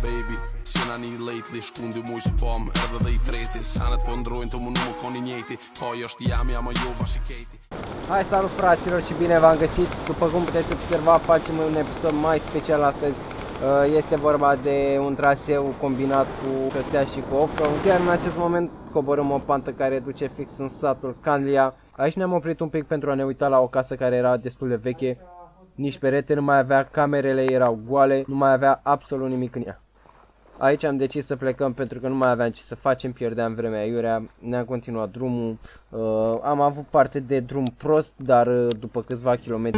baby. Sina ni lately, scundi muy spam, erda dei treti. Sanet fondro into munumu con niente. Poi io stiami ama io vasicati. Hai, salut fraților și bine v-am găsit. După cum puteți observa, facem un episod mai special astăzi. Este vorba de un traseu combinat cu șosea și cu off-road. Chiar în acest moment coborâm o pantă care duce fix în satul Canlia. Aici ne-am oprit un pic pentru a ne uita la o casă care era destul de veche. Nici perete nu mai avea, camerele erau goale, nu mai avea absolut nimic în ea. Aici am decis să plecăm pentru că nu mai aveam ce să facem, pierdeam vremea aiurea, ne-am continuat drumul. Am avut parte de drum prost, dar după câțiva kilometri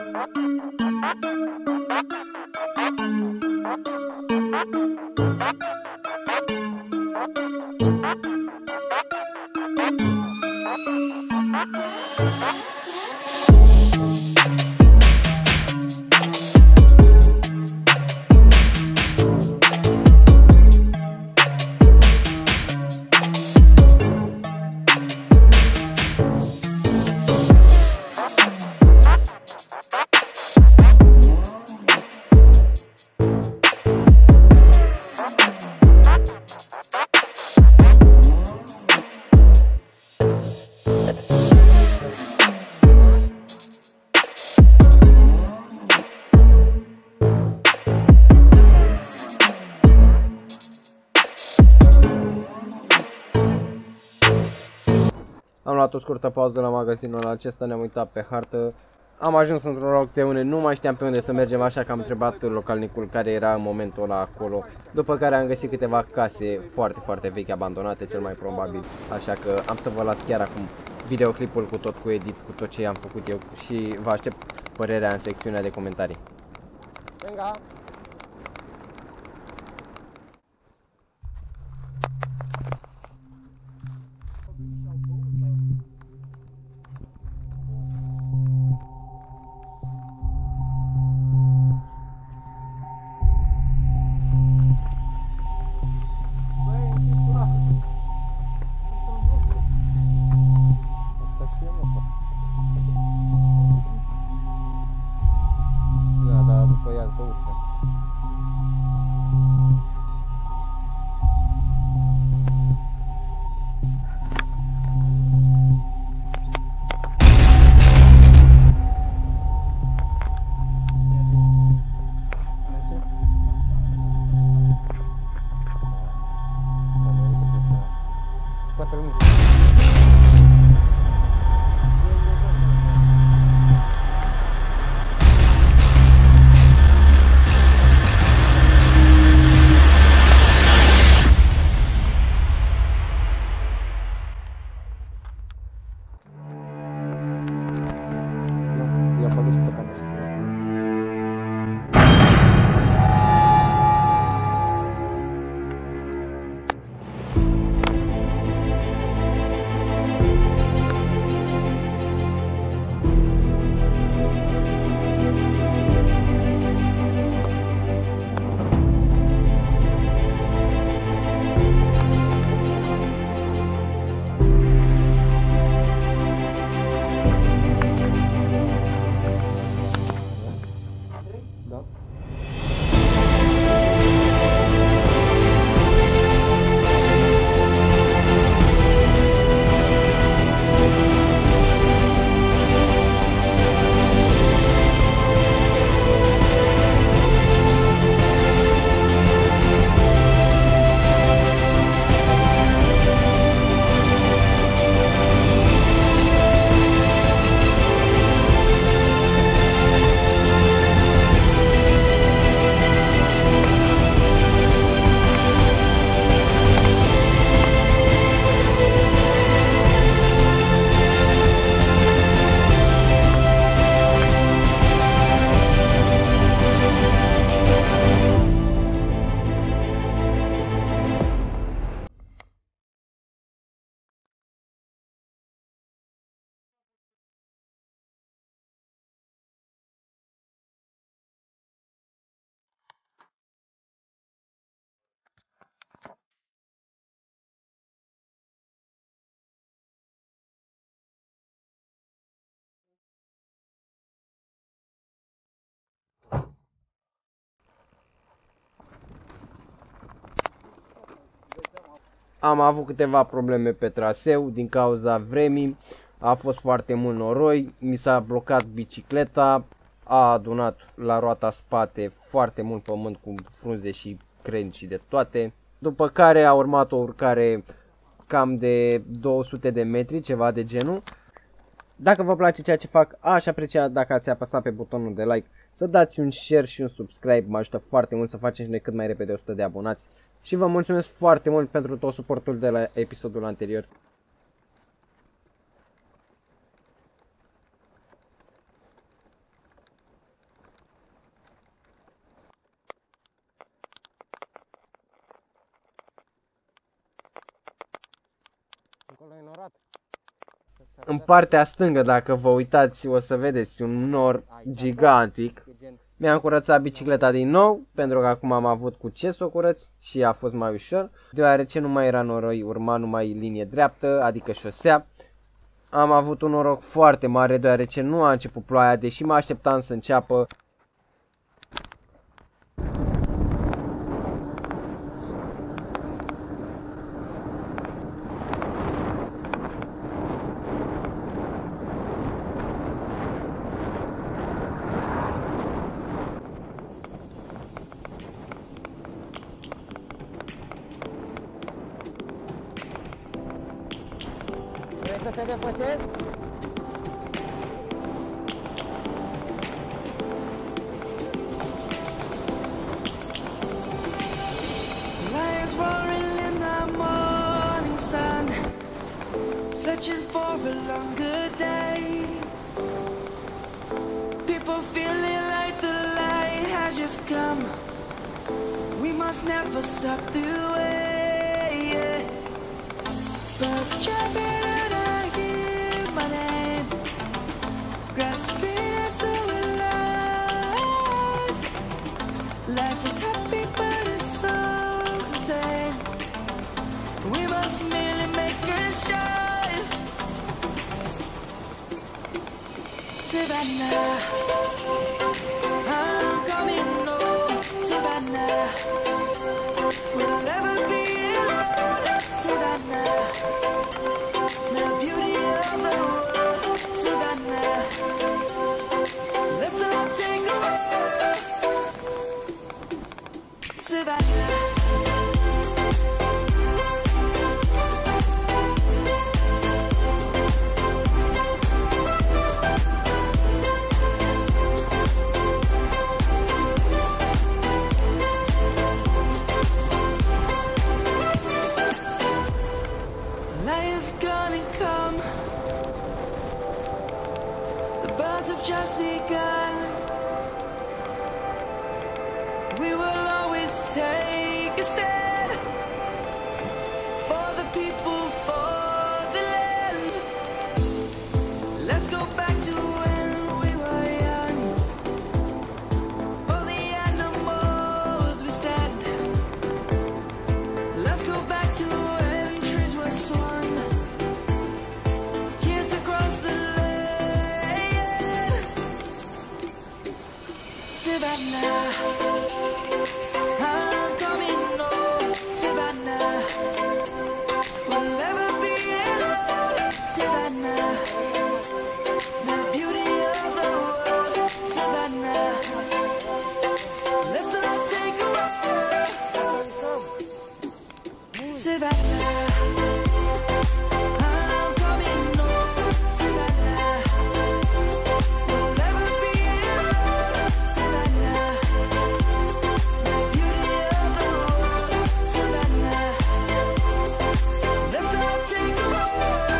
am luat o scurtă pauză la magazinul acesta, ne-am uitat pe hartă. Am ajuns într-un loc de unde nu mai știam pe unde să mergem, așa că am întrebat localnicul care era în momentul ăla acolo. După care am găsit câteva case foarte, foarte vechi, abandonate cel mai probabil. Așa că am să vă las chiar acum videoclipul cu tot, cu edit, cu tot ce am făcut eu și vă aștept părerea în secțiunea de comentarii. Venga! Am avut câteva probleme pe traseu din cauza vremii, a fost foarte mult noroi, mi s-a blocat bicicleta, a adunat la roata spate foarte mult pământ cu frunze și crengi și de toate. După care a urmat o urcare cam de 200 de metri, ceva de genul. Dacă vă place ceea ce fac, aș aprecia dacă ați apăsat pe butonul de like, să dați un share și un subscribe, mă ajută foarte mult să facem și noi cât mai repede 100 de abonați. Și vă mulțumesc foarte mult pentru tot suportul de la episodul anterior. În partea stângă, dacă vă uitați, o să vedeți un nor gigantic. Mi-am curățat bicicleta din nou, pentru că acum am avut cu ce să o curăț și a fost mai ușor. Deoarece nu mai era noroi, urma numai linie dreaptă, adică șosea. Am avut un noroc foarte mare, deoarece nu a început ploaia, deși mă așteptam să înceapă. Să te depășesc? Lions roaring in the morning sun, searching for a longer day. People feeling like the light has just come. We must never stop the way. Birds chirping and I hear my name, grasping into life. Life is happy but it's so insane. We must merely make a start. Savannah, I'm coming home. Savannah, we'll never be alone. Savannah, the beauty of the world. Savannah, let's all take a walk. Savannah. Lion's gonna come. The birds have just begun. We will always take a stand for the people, for the land. Let's go back to when we were young. For the animals we stand. Let's go back to when trees were swung. Kids across the land. Savannah, I'm coming home. Savannah, we'll never be alone. Savannah, the beauty of the world. Savannah, let's all take a walk. Savannah, I'm coming home. Savannah, we'll never be alone. Savannah, the beauty of the world. Savannah, let's all take a walk.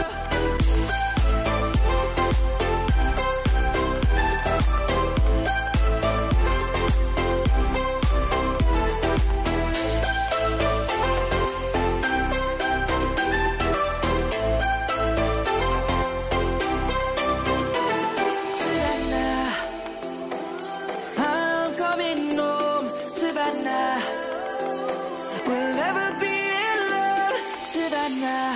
Savannah, I'm coming home. Savannah, we'll never be alone. Savannah.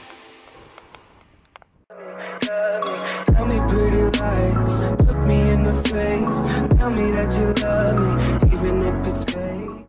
Tell me pretty lies, look me in the face. Tell me that you love me, even if it's fake.